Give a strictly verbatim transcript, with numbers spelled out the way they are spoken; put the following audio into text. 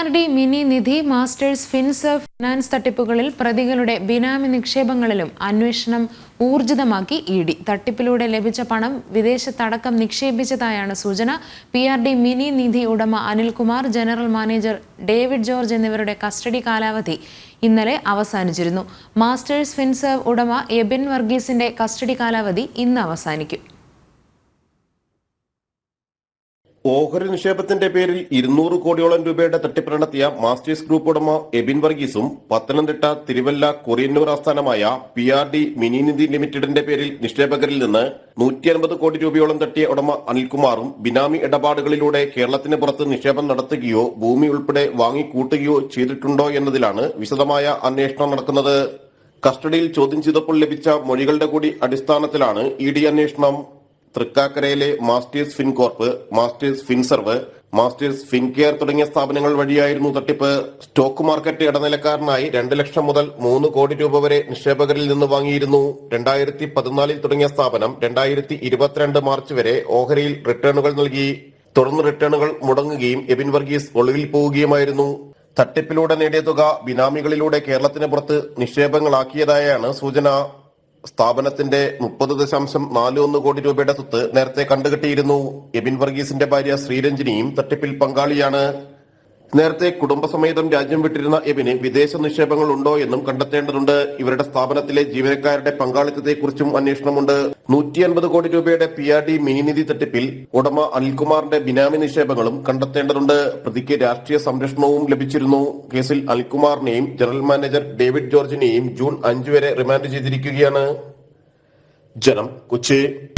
R D Mini Nidhi Masters Finserv finance തട്ടിപ്പുകളിൽ പ്രതികളുടെ ബിനാമി നിക്ഷേപങ്ങളിലും അന്വേഷണം ഊർജിതമാക്കി ഇ ഡി. തട്ടിപ്പിലൂടെ ലഭിച്ച പണം വിദേശത്തടക്കം നിക്ഷേപിച്ചതായാണ് സൂചന. P R D Mini Nidhi ഉടമ Anilkumar, general manager David George എന്നിവരുടെ കസ്റ്റഡി കാലാവധി ഇന്നലെ അവസാനിച്ചിരുന്നു. മാസ്റ്റേഴ്സ് ഫിൻസർവ് ഉടമ എബിൻ വർഗീസിന്റെ കസ്റ്റഡി കാലാവധി ഇന്ന് അവസാനിക്കും. ഓഹരി നിക്ഷേപത്തിന്റെ പേരിൽ ഇരുന്നൂറ് കോടിയോളം രൂപയുടെ തട്ടിപ്പ് നടത്തിയ മാസ്റ്റേഴ്സ് ഗ്രൂപ്പ് ഉടമ എബിൻ വർഗീസും പത്തനംതിട്ട തിരുവല്ല കൊറിയന്നൂർ ആസ്ഥാനമായ P R D Mini Nidhi ലിമിറ്റഡിന്റെ പേരിൽ നിക്ഷേപകരിൽ നിന്ന് നൂറ്റി അൻപത് കോടി രൂപയോളം തട്ടിയ ഉടമ അനിൽകുമാറും ബിനാമി ഇടപാടുകളിലൂടെ കേരളത്തിന് പുറത്ത് നിക്ഷേപം നടത്തുകയോ ഭൂമി ഉൾപ്പെടെ വാങ്ങിക്കൂട്ടുകയോ ചെയ്തിട്ടുണ്ടോ എന്നതിലാണ് വിശദമായ അന്വേഷണം നടക്കുന്നത്. കസ്റ്റഡിയിൽ ചോദ്യം ചെയ്തപ്പോൾ ലഭിച്ച മൊഴികളുടെ കൂടി അടിസ്ഥാനത്തിലാണ് ഇ ഡി അന്വേഷണം. തൃക്കാക്കരയിലെ Masters Fincorp, Masters Finserv, Masters Fincare തുടങ്ങിയ സ്ഥാപനങ്ങൾ വഴിയായിരുന്നു തട്ടിപ്പ്. സ്റ്റോക്ക് മാർക്കറ്റ് ഇടനിലക്കാരനായി രണ്ട് ലക്ഷം മുതൽ മൂന്ന് കോടി രൂപ വരെ നിക്ഷേപകരിൽ നിന്ന് വാങ്ങിയിരുന്നു. രണ്ടായിരത്തി പതിനാലിൽ തുടങ്ങിയ സ്ഥാപനം രണ്ടായിരത്തി ഇരുപത്തിരണ്ട് മാർച്ച് വരെ ഓഹരിയിൽ റിട്ടേണുകൾ നൽകി. തുടർന്ന് റിട്ടേണുകൾ മുടങ്ങുകയും എബിൻ വർഗീസ് ഒളിവിൽ പോവുകയുമായിരുന്നു. തട്ടിപ്പിലൂടെ നേടിയ തുക ബിനാമികളിലൂടെ കേരളത്തിന് പുറത്ത് നിക്ഷേപങ്ങളാക്കിയതായാണ് സൂചന. സ്ഥാപനത്തിന്റെ മുപ്പത് ദശാംശം നാല് ഒന്ന് കോടി രൂപയുടെ സ്വത്ത് നേരത്തെ കണ്ടുകെട്ടിയിരുന്നു. എബിൻ വർഗീസിന്റെ ഭാര്യ ശ്രീരഞ്ജിനിയും തട്ടിപ്പിൽ പങ്കാളിയാണ്. നേരത്തെ കുടുംബസമേതം രാജ്യം വിട്ടിരുന്ന എബിന് വിദേശ നിക്ഷേപങ്ങൾ ഉണ്ടോ എന്നും കണ്ടെത്തേണ്ടതുണ്ട്. ഇവരുടെ സ്ഥാപനത്തിലെ ജീവനക്കാരുടെ പങ്കാളിത്തത്തെക്കുറിച്ചും അന്വേഷണമുണ്ട്. നൂറ്റി അൻപത് കോടി രൂപയുടെ P R D Mini Nidhi തട്ടിപ്പിൽ ഉടമ അനിൽകുമാറിന്റെ ബിനാമി നിക്ഷേപങ്ങളും കണ്ടെത്തേണ്ടതുണ്ട്. പ്രതിക്ക് രാഷ്ട്രീയ സംരക്ഷണവും ലഭിച്ചിരുന്നു. കേസിൽ അനിൽകുമാറിനെയും ജനറൽ മാനേജർ ഡേവിഡ് ജോർജിനെയും ജൂൺ അഞ്ച് വരെ റിമാൻഡ് ചെയ്തിരിക്കുകയാണ്. ജനം, കൊച്ചി.